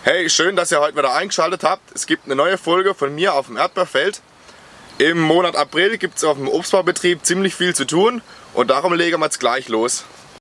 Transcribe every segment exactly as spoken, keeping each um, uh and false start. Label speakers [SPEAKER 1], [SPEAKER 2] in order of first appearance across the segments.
[SPEAKER 1] Hey, schön, dass ihr heute wieder eingeschaltet habt. Es gibt eine neue Folge von mir auf dem Erdbeerfeld. Im Monat April gibt es auf dem Obstbaubetrieb ziemlich viel zu tun und darum legen wir jetzt gleich los.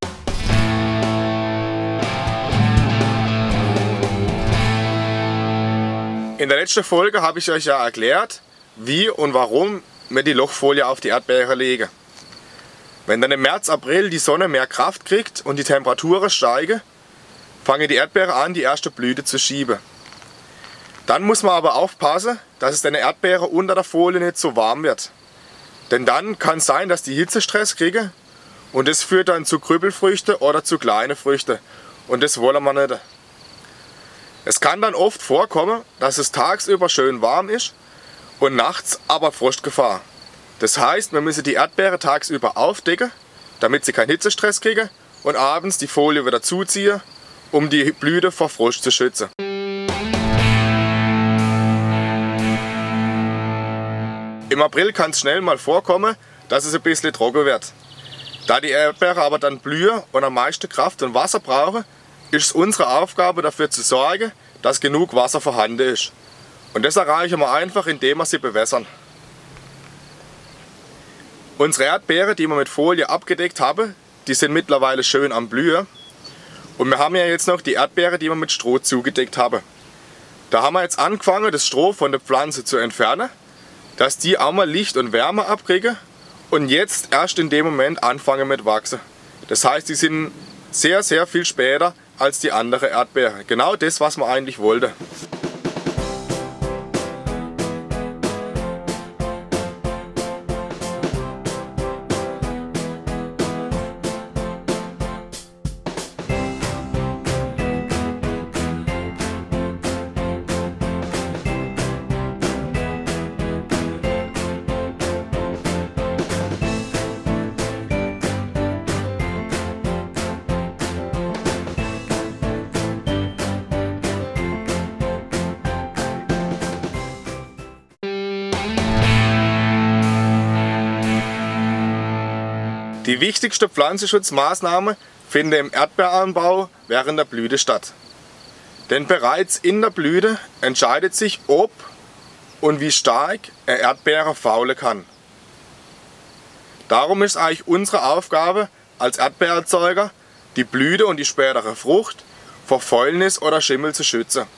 [SPEAKER 1] In der letzten Folge habe ich euch ja erklärt, wie und warum wir die Lochfolie auf die Erdbeere legen. Wenn dann im März, April die Sonne mehr Kraft kriegt und die Temperaturen steigen, fangen die Erdbeere an, die erste Blüte zu schieben. Dann muss man aber aufpassen, dass es den Erdbeere unter der Folie nicht so warm wird. Denn dann kann es sein, dass die Hitzestress kriegen und das führt dann zu Krüppelfrüchten oder zu kleinen Früchten. Und das wollen wir nicht. Es kann dann oft vorkommen, dass es tagsüber schön warm ist und nachts aber Frostgefahr. Das heißt, wir müssen die Erdbeere tagsüber aufdecken, damit sie keinen Hitzestress kriegen und abends die Folie wieder zuziehen, um die Blüte vor Frost zu schützen. Im April kann es schnell mal vorkommen, dass es ein bisschen trocken wird. Da die Erdbeere aber dann blühen und am meisten Kraft und Wasser brauchen, ist es unsere Aufgabe dafür zu sorgen, dass genug Wasser vorhanden ist. Und das erreichen wir einfach, indem wir sie bewässern. Unsere Erdbeere, die wir mit Folie abgedeckt haben, die sind mittlerweile schön am Blühen. Und wir haben ja jetzt noch die Erdbeere, die wir mit Stroh zugedeckt haben. Da haben wir jetzt angefangen, das Stroh von der Pflanze zu entfernen, dass die auch mal Licht und Wärme abkriegen und jetzt erst in dem Moment anfangen mit wachsen. Das heißt, die sind sehr, sehr viel später als die andere Erdbeere. Genau das, was man eigentlich wollte. Die wichtigste Pflanzenschutzmaßnahme findet im Erdbeeranbau während der Blüte statt. Denn bereits in der Blüte entscheidet sich, ob und wie stark eine Erdbeere faulen kann. Darum ist eigentlich unsere Aufgabe als Erdbeererzeuger, die Blüte und die spätere Frucht vor Fäulnis oder Schimmel zu schützen.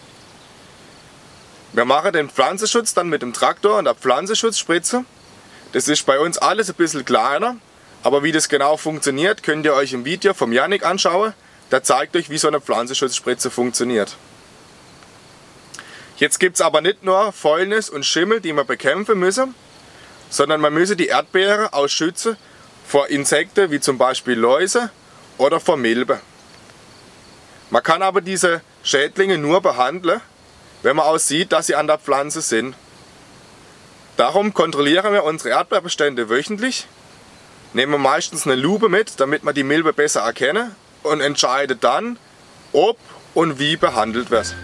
[SPEAKER 1] Wir machen den Pflanzenschutz dann mit dem Traktor und der Pflanzenschutzspritze. Das ist bei uns alles ein bisschen kleiner. Aber wie das genau funktioniert, könnt ihr euch im Video vom Jannik anschauen. Der zeigt euch, wie so eine Pflanzenschutzspritze funktioniert. Jetzt gibt es aber nicht nur Fäulnis und Schimmel, die wir bekämpfen müssen, sondern man müsse die Erdbeere auch schützen vor Insekten wie zum Beispiel Läuse oder vor Milben. Man kann aber diese Schädlinge nur behandeln, wenn man auch sieht, dass sie an der Pflanze sind. Darum kontrollieren wir unsere Erdbeerbestände wöchentlich. Nehmen wir meistens eine Lupe mit, damit wir die Milbe besser erkennen und entscheiden dann, ob und wie behandelt wird.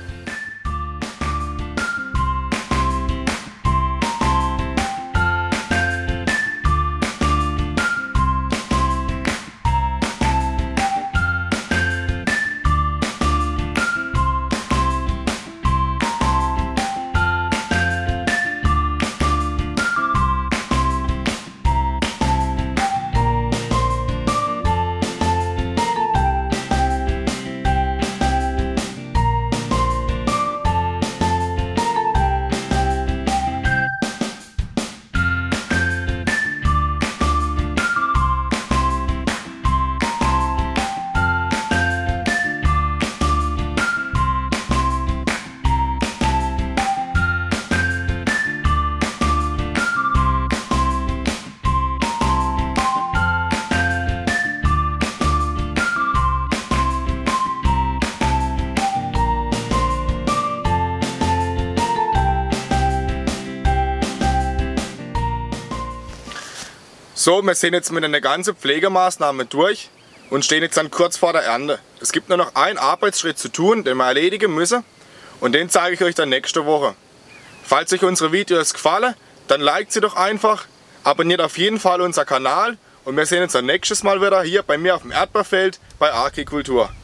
[SPEAKER 1] So, wir sind jetzt mit einer ganzen Pflegemaßnahme durch und stehen jetzt dann kurz vor der Ernte. Es gibt nur noch einen Arbeitsschritt zu tun, den wir erledigen müssen, und den zeige ich euch dann nächste Woche. Falls euch unsere Videos gefallen, dann liked sie doch einfach, abonniert auf jeden Fall unseren Kanal und wir sehen uns dann nächstes Mal wieder hier bei mir auf dem Erdbeerfeld bei Agrikultur.